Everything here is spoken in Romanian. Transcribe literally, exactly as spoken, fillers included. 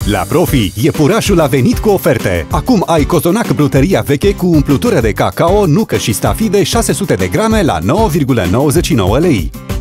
La Profi, iepurașul a venit cu oferte. Acum ai cozonac brutăria veche cu umplutură de cacao, nucă și stafide șase sute de grame la nouă virgulă nouăzeci și nouă lei.